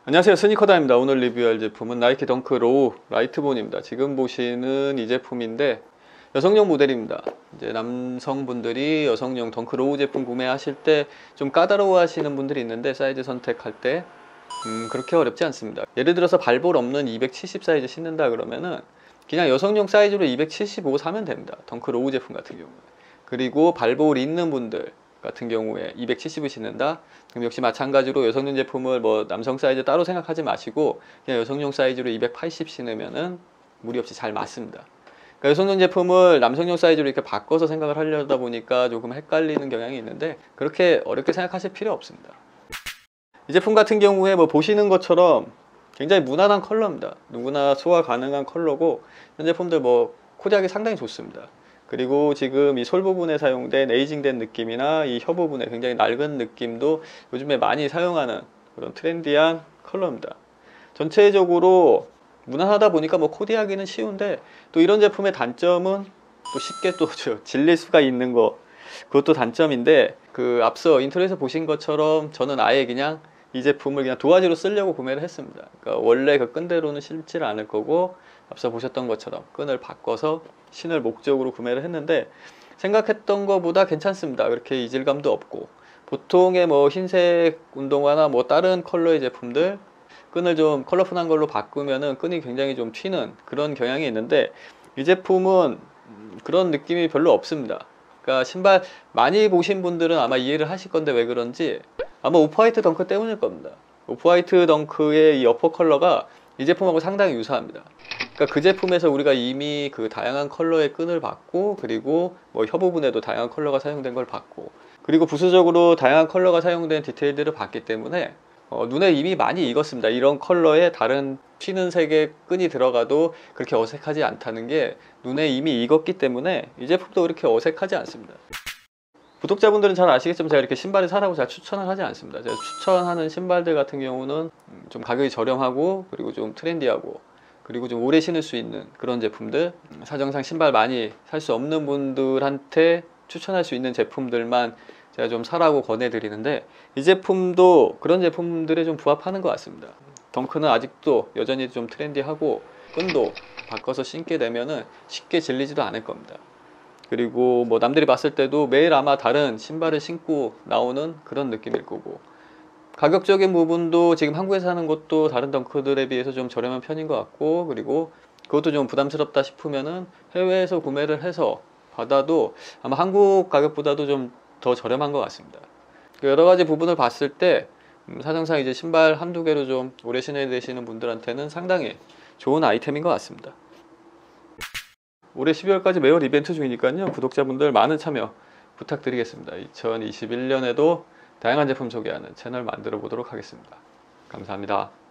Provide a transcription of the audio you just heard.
안녕하세요, 스니커다입니다. 오늘 리뷰할 제품은 나이키 덩크 로우 라이트본입니다. 지금 보시는 이 제품인데 여성용 모델입니다. 이제 남성분들이 여성용 덩크 로우 제품 구매하실 때 좀 까다로워 하시는 분들이 있는데 사이즈 선택할 때 그렇게 어렵지 않습니다. 예를 들어서 발볼 없는 270 사이즈 신는다 그러면은 그냥 여성용 사이즈로 275 사면 됩니다. 덩크 로우 제품 같은 경우에. 그리고 발볼 있는 분들 같은 경우에 270을 신는다? 그럼 역시 마찬가지로 여성용 제품을 뭐 남성 사이즈 따로 생각하지 마시고 그냥 여성용 사이즈로 280 신으면은 무리 없이 잘 맞습니다. 그러니까 여성용 제품을 남성용 사이즈로 이렇게 바꿔서 생각을 하려다 보니까 조금 헷갈리는 경향이 있는데 그렇게 어렵게 생각하실 필요 없습니다. 이 제품 같은 경우에 뭐 보시는 것처럼 굉장히 무난한 컬러입니다. 누구나 소화 가능한 컬러고 이 제품들 뭐 코디하기 상당히 좋습니다. 그리고 지금 이 솔 부분에 사용된 에이징된 느낌이나 이 혀 부분에 굉장히 낡은 느낌도 요즘에 많이 사용하는 그런 트렌디한 컬러입니다. 전체적으로 무난하다 보니까 뭐 코디하기는 쉬운데 또 이런 제품의 단점은 또 쉽게 또 질릴 수가 있는 거, 그것도 단점인데 그 앞서 인트로에서 보신 것처럼 저는 아예 그냥 이 제품을 그냥 도화지로 쓰려고 구매를 했습니다. 그러니까 원래 그 끈대로는 신지를 않을 거고 앞서 보셨던 것처럼 끈을 바꿔서 신을 목적으로 구매를 했는데 생각했던 것보다 괜찮습니다. 그렇게 이질감도 없고 보통의 뭐 흰색 운동화나 뭐 다른 컬러의 제품들 끈을 좀 컬러풀한 걸로 바꾸면은 끈이 굉장히 좀 튀는 그런 경향이 있는데 이 제품은 그런 느낌이 별로 없습니다. 그러니까 신발 많이 보신 분들은 아마 이해를 하실 건데 왜 그런지 아마 오프화이트 덩크 때문일 겁니다. 오프화이트 덩크의 이 어퍼 컬러가 이 제품하고 상당히 유사합니다. 그러니까 그 제품에서 우리가 이미 그 다양한 컬러의 끈을 봤고 그리고 뭐 혀 부분에도 다양한 컬러가 사용된 걸 봤고 그리고 부수적으로 다양한 컬러가 사용된 디테일들을 봤기 때문에 눈에 이미 많이 익었습니다. 이런 컬러에 다른 튀는 색의 끈이 들어가도 그렇게 어색하지 않다는 게 눈에 이미 익었기 때문에 이 제품도 그렇게 어색하지 않습니다. 구독자분들은 잘 아시겠지만 제가 이렇게 신발을 사라고 잘 추천을 하지 않습니다. 제가 추천하는 신발들 같은 경우는 좀 가격이 저렴하고 그리고 좀 트렌디하고 그리고 좀 오래 신을 수 있는 그런 제품들, 사정상 신발 많이 살 수 없는 분들한테 추천할 수 있는 제품들만 제가 좀 사라고 권해드리는데 이 제품도 그런 제품들에 좀 부합하는 것 같습니다. 덩크는 아직도 여전히 좀 트렌디하고 끈도 바꿔서 신게 되면은 쉽게 질리지도 않을 겁니다. 그리고 뭐 남들이 봤을 때도 매일 아마 다른 신발을 신고 나오는 그런 느낌일 거고 가격적인 부분도 지금 한국에서 사는 것도 다른 덩크들에 비해서 좀 저렴한 편인 것 같고 그리고 그것도 좀 부담스럽다 싶으면은 해외에서 구매를 해서 받아도 아마 한국 가격보다도 좀 더 저렴한 것 같습니다. 여러 가지 부분을 봤을 때 사정상 이제 신발 한두 개로 좀 오래 신어야 되시는 분들한테는 상당히 좋은 아이템인 것 같습니다. 올해 12월까지 매월 이벤트 중이니까요. 구독자분들 많은 참여 부탁드리겠습니다. 2021년에도 다양한 제품 소개하는 채널 만들어 보도록 하겠습니다. 감사합니다.